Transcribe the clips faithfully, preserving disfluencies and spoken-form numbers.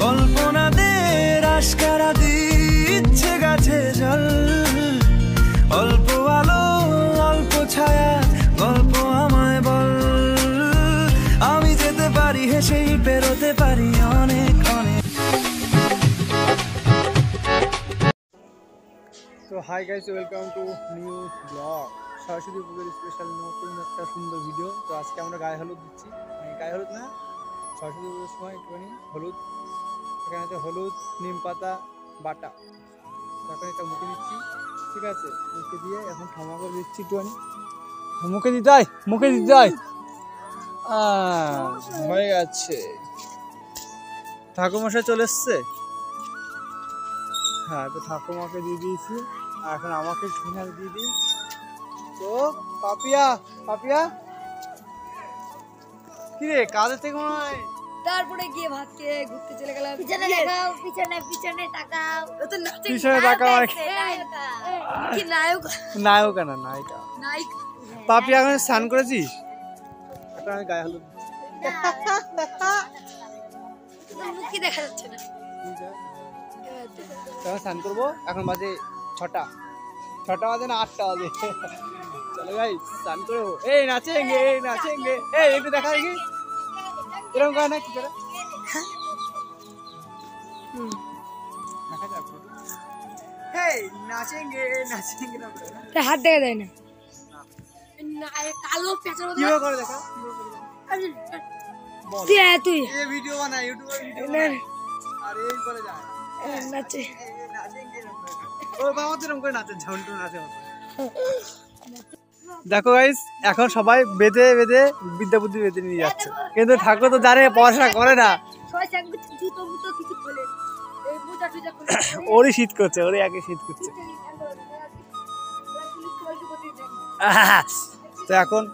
কল্পনাদের আশকারা দিচ্ছে গাছে জল, অল্প আলো অল্প ছায়া গল্প আমায় বল, আমি যেতে পারি হেসেই পেরোতে পারি অনেক অনেক। তো hi guys, welcome to new blog. Saraswati পুজোর স্পেশাল নতুন একটা সুন্দর ভিডিও। তো আজকে আমরা গায়ে হলুদ দিচ্ছি, মানে গায়ে হলুদ না, সরস্বতী পুজোর সময় একটুখানি হলুদ। এখানে আছে হলুদ, নিম পাতা বাটা। এখন এটা মুখে দিচ্ছি, ঠিক আছে? মুখে দিয়ে এখন ঠামা করে দিচ্ছি একটুখানি। মুখে দিতে হয়, মুখে দিতে হয়। হয়ে গেছে। ঠাকুরমশাই চলে এসছে। হ্যাঁ, তো ঠাকুমাকে দিয়ে দিয়েছি, আর এখন আমাকে ঝুনাল দিয়ে দিই। তো পাপিয়া পাপিয়া কি রে, কাজের থেকে মনে হয় তারপরে গিয়ে ভাত খেয়ে ঘুরতে চলে গেলাম। পিছনে তাকাও, পিছনে পিছনে তাকাও। ও তো নাচে, পিছনে তাকাও। কি নায়ক, নায়ক না নায়িকা। নায়িকা। পাপিয়া এখন স্নান করেছিস? এখন আমি গায়ে হলুদ মুখ কি দেখা যাচ্ছে না। এখন স্নান করবো। এখন বাজে ছটা, ছটা বাজে না আটটা বাজে। চলো ভাই স্নান করবো। এই নাচেঙ্গে, এই নাচেঙ্গে। এই একটু দেখা দেখি, এরকম করে না কি করে দেখা যাক। এই নাচেঙ্গে নাচেঙ্গে না, হাত দেখা যায় না। কালো পেঁচার মতো কিভাবে করে দেখা, তুই আয়, তুই এই ভিডিও বানা, ইউটিউবে ভিডিও না আর এই করে যায় নাচে। দেখো গাইস, এখন সবাই বেঁধে বেঁধে বিদ্যা বুদ্ধি বেঁধে নিয়ে যাচ্ছে, কিন্তু ঠাকুর তো জানে পড়াশোনা করে না। ওরই শীত করছে, ওরই আগে শীত করছে। তো এখন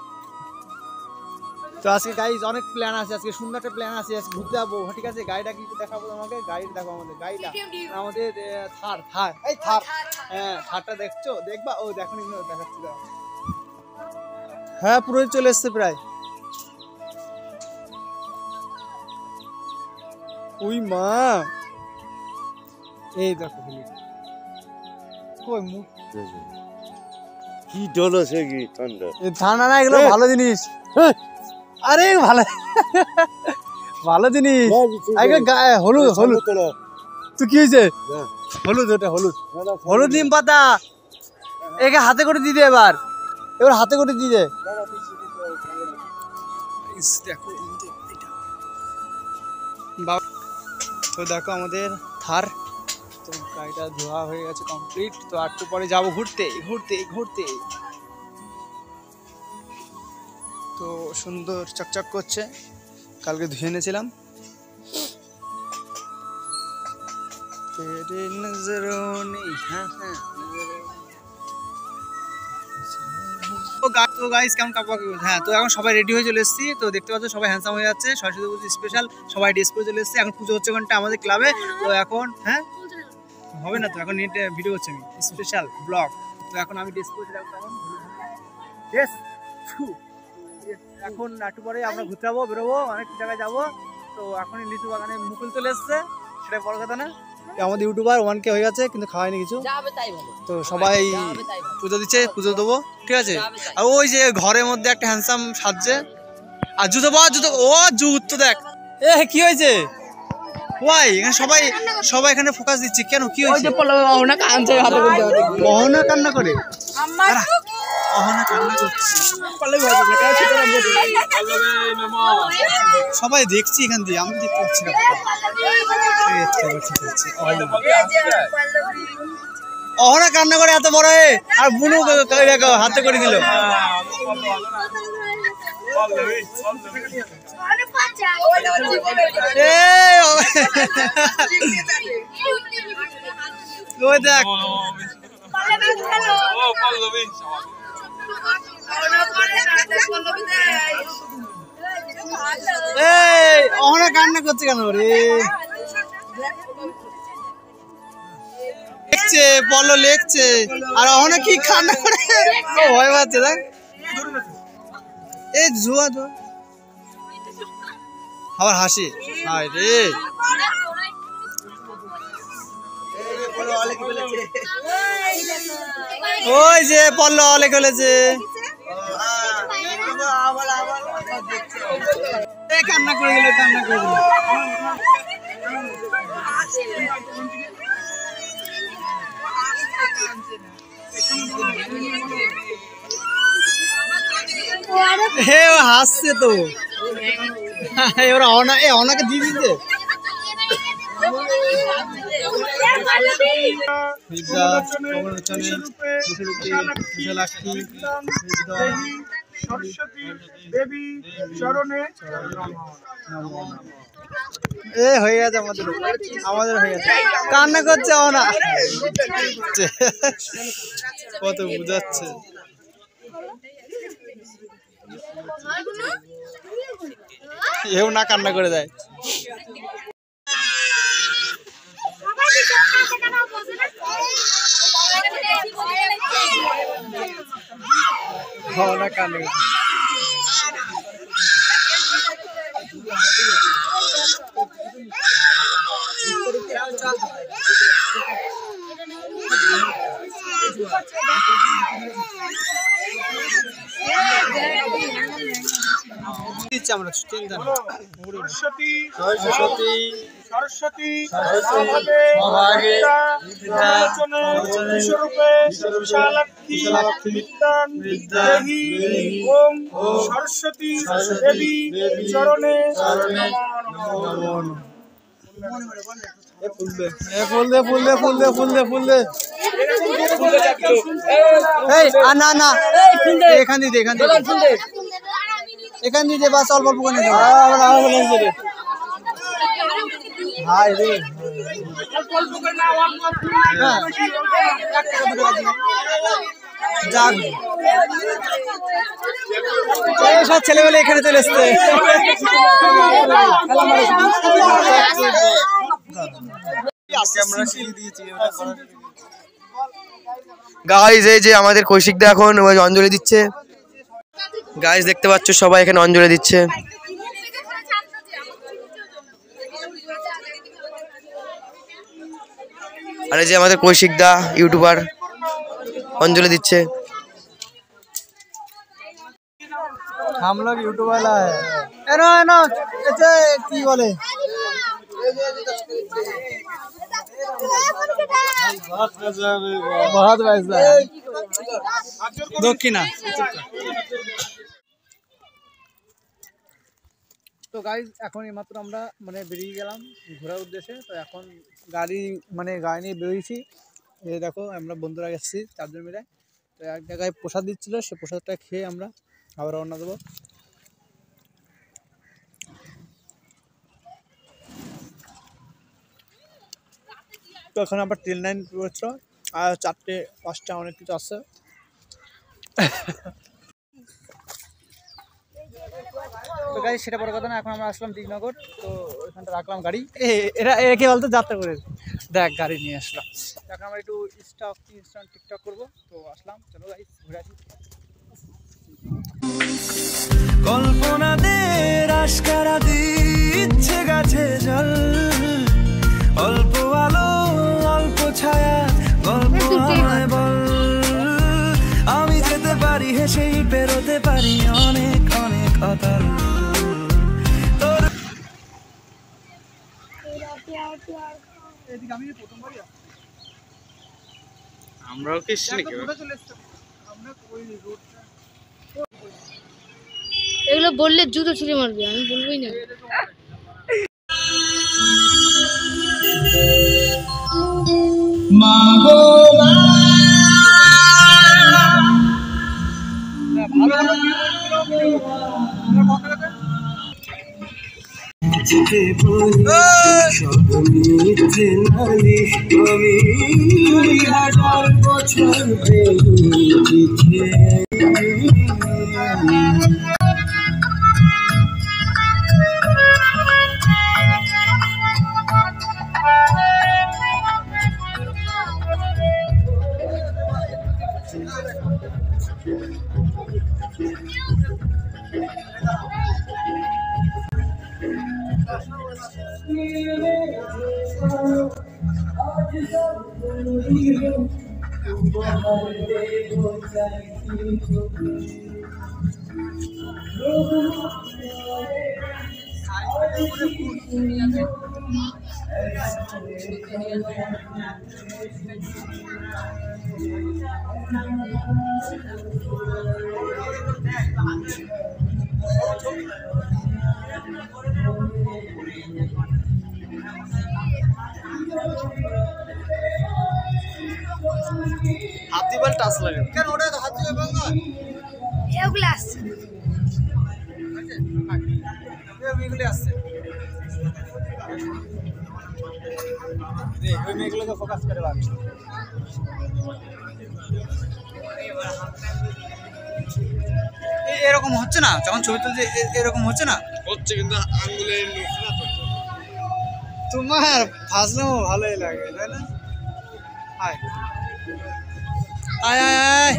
তো আজকে গাইজ অনেক প্ল্যান আছে, আজকে সুন্দর একটা প্ল্যান আছে, আজকে ঘুরতে যাবো, ঠিক আছে? গাড়িটা কিন্তু দেখাবো তোমাকে, গাড়িটা দেখো, আমাদের গাড়িটা, আমাদের থার থার এই থার, হ্যাঁ থারটা দেখছো, দেখবা? ও দেখো নি, দেখাচ্ছি। হ্যাঁ পুরোই চলে এসছে প্রায়। ওই মা, এই দেখো কই মুখ কি ডলো সে কি ঠান্ডা, ঠান্ডা না, এগুলো ভালো জিনিস। আরে ভালো ভালো জিনিস। হলুদ হলুদ, তো কি হয়েছে? হলুদ, ওটা হলুদ, হলুদ নিম পাতা। একে হাতে করে দিয়ে দে, এবার এবার হাতে করে দিয়ে দে। তো দেখো আমাদের থার, তো গাড়িটা ধোয়া হয়ে গেছে কমপ্লিট। তো একটু পরে যাবো ঘুরতে ঘুরতে ঘুরতে। তো সুন্দর চকচক করছে, কালকে ধুয়ে এনেছিলাম। হ্যাঁ, তো এখন সবাই রেডি হয়ে চলে এসেছি। তো দেখতে পাচ্ছ সবাই হ্যান্ডসাম হয়ে যাচ্ছে, সরস্বতী পুজো স্পেশাল সবাই ড্রেস পরে চলে এসেছি। এখন পুজো হচ্ছে ঘন্টা আমাদের ক্লাবে। তো এখন হ্যাঁ হবে না, তো এখন নেট ভিডিও হচ্ছে, আমি স্পেশাল ব্লগ। তো এখন আমি ড্রেস পরে ড্রেস এখন একটু পরে আমরা ঘুরতে যাবো, বেরোবো, অনেক জায়গায় যাবো। তো এখনই লিচু বাগানে মুকুল চলে এসছে, সেটা বড় কথা না। আমাদের ইউটিউবার ওয়ান কে হয়ে গেছে, কিন্তু খাওয়াইনি কিছু। তো সবাই পুজো দিচ্ছে, পুজো দেবো, ঠিক আছে? আর ওই যে ঘরের মধ্যে একটা হ্যান্ডসাম সাজছে, আর জুতো পাওয়া জুতো, ও জুতো দেখ। এ কি হয়েছে? ওয়াই এখানে সবাই সবাই এখানে ফোকাস দিচ্ছে কেন? কি হয়েছে? অহনা কান্না করে, অহনা কান্না করছে, সবাই দেখছি এখান দিয়ে, আমি দেখতে পাচ্ছি না। অহনা কান্না করে এত বড় হয়ে, আর বুনু হাতে করে দিল। দেখ এই অহনা কান্না করছে কেন রে? লেখছে বলো, লেখছে, আর অহনা কি কান্না করে ভয় পাচ্ছে। দেখ এই জুয়া জুয়া আবার হাসি, হায় রে। ওই যে পল্ল অলে খেলেছে কান্না করে গেল কান্না করে গেল হে ও হাসছে তো এবার অনা এ অনাকে দিয়ে দিতে এ হয়ে গেছে আমাদের আমাদের হয়ে গেছে কান্না করছে অনা কত বুঝাচ্ছে এও না কান্না করে দেয় না কান্না আমরা চিন্তা সরস্বতী সরস্বতী সরস্বতী সভাগে বিশ্বরূপে বিশালাক্ষী বিদ্যান দেহি ওম সরস্বতী দেবী চরণে ফুল দে ফুল দে ফুল দে ফুল দে ফুল দে ফুল দে এই না না এখান দিয়ে এখান দিয়ে এখান দিয়ে বাস অল্প অল্প করে হাই রে যাক সব ছেলেবেলে এখানে চলে এসছে গাইস এই যে আমাদের কৌশিকদা এখন অঞ্জলি দিচ্ছে গাইস দেখতে পাচ্ছ সবাই এখানে অঞ্জলি দিচ্ছে আর এই যে আমাদের কৌশিকদা ইউটিউবার অঞ্জলি দিচ্ছে हम लोग यूट्यूब वाला है एनो एनो ऐसे की बोले बहुत पैसा दक्षिणा তো গাইজ এখন এইমাত্র আমরা মানে বেরিয়ে গেলাম ঘোরার উদ্দেশ্যে তো এখন গাড়ি মানে গাড়ি নিয়ে বেরিয়েছি এই দেখো আমরা বন্ধুরা গেছি চারজন মিলে তো এক জায়গায় প্রসাদ দিচ্ছিল সে প্রসাদটা খেয়ে আমরা আবার রওনা দেবো তো এখন আবার ট্রেন লাইন পড়েছিল আর চারটে পাঁচটা অনেক কিছু আসছে তো গাড়ি সেটা বড় কথা না এখন আমরা আসলাম দিগনগর তো ওইখানটা রাখলাম গাড়ি এরা একে বলতো যাত্রা করে দেখ গাড়ি নিয়ে আসলাম এখন আমরা একটু স্টক ইনস্টান টিকটক করবো তো আসলাম চলো গাড়ি ঘুরে আসি কল্পনাদের আশকারা দিচ্ছে গাছে জল অল্প আলো অল্প ছায়া গল্প আমায় বল আমি যেতে পারি হেসেই পেরোতে পারি অনেক অনেক অতল তোর আমরাও কি এগুলো বললে জুতো ছুঁড়ে মারবে আমি বলবোই না হাতি বল টাচ লাগে কেন ওটা তো হাতি বল না এগুলো আসছে এগুলো আসছে ওই মেয়েগুলোকে ফোকাস করে রাখ এরকম হচ্ছে না যখন ছবি তুলছে এরকম হচ্ছে না হচ্ছে কিন্তু আঙ্গুলে তোমার ফাজলামো ভালোই লাগে তাই না আয় আয় আয় আয়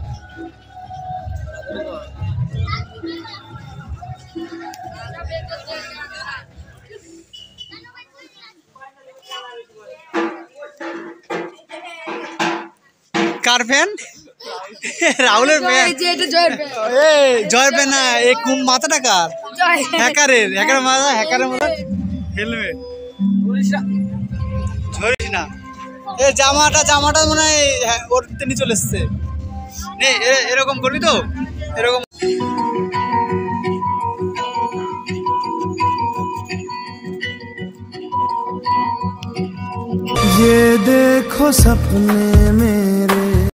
কার ফ্যান রাহুলের ফ্যান জয়ের ফ্যান না এই কুম মাথাটা কার হ্যাকারের হ্যাকারের মাথা হ্যাকারের মাথা হেলমেট ধরিস না এই জামাটা জামাটা মনে হয় ওর তিনি চলে এসছে নে এরকম করবি তো এরকম ये देखो सपने मेरे